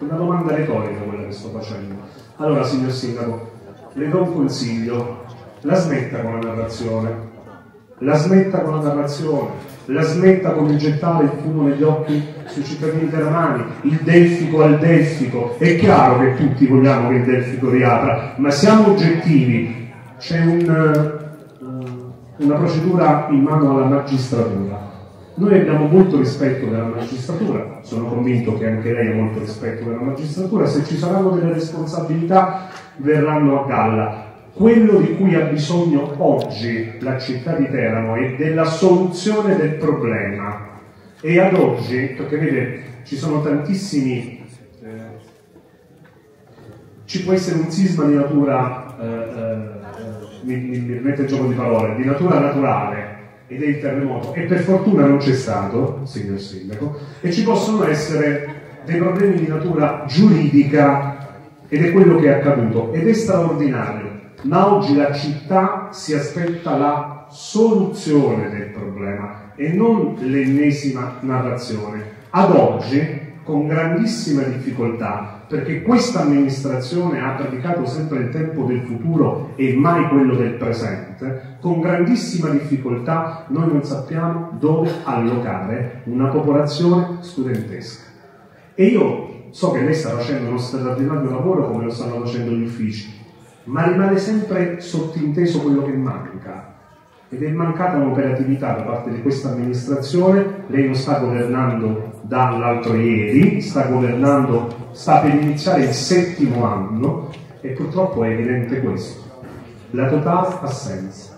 Una domanda retorica quella che sto facendo. Allora, signor Sindaco, le do un consiglio: la smetta con la narrazione. La smetta con la narrazione, la smetta con il gettare il fumo negli occhi sui cittadini teramani, il delfico al delfico. È chiaro che tutti vogliamo che il delfico riapra, ma siamo oggettivi. C'è una procedura in mano alla magistratura. Noi abbiamo molto rispetto della magistratura, sono convinto che anche lei ha molto rispetto della magistratura. Se ci saranno delle responsabilità verranno a galla. Quello di cui ha bisogno oggi la città di Teramo è della soluzione del problema. E ad oggi, perché vede, ci sono tantissimi, ci può essere un sisma di natura, mi mette il gioco di parole, di natura naturale, ed è il terremoto, e per fortuna non c'è stato, signor Sindaco, e ci possono essere dei problemi di natura giuridica, ed è quello che è accaduto, ed è straordinario. Ma oggi la città si aspetta la soluzione del problema e non l'ennesima narrazione. Ad oggi, con grandissima difficoltà, perché questa amministrazione ha predicato sempre il tempo del futuro e mai quello del presente, con grandissima difficoltà noi non sappiamo dove allocare una popolazione studentesca. E io so che lei sta facendo uno straordinario lavoro come lo stanno facendo gli uffici, ma rimane sempre sottinteso quello che manca, ed è mancata un'operatività da parte di questa amministrazione. Lei non sta governando dall'altro ieri, sta per iniziare il 7° anno, e purtroppo è evidente questo, la totale assenza.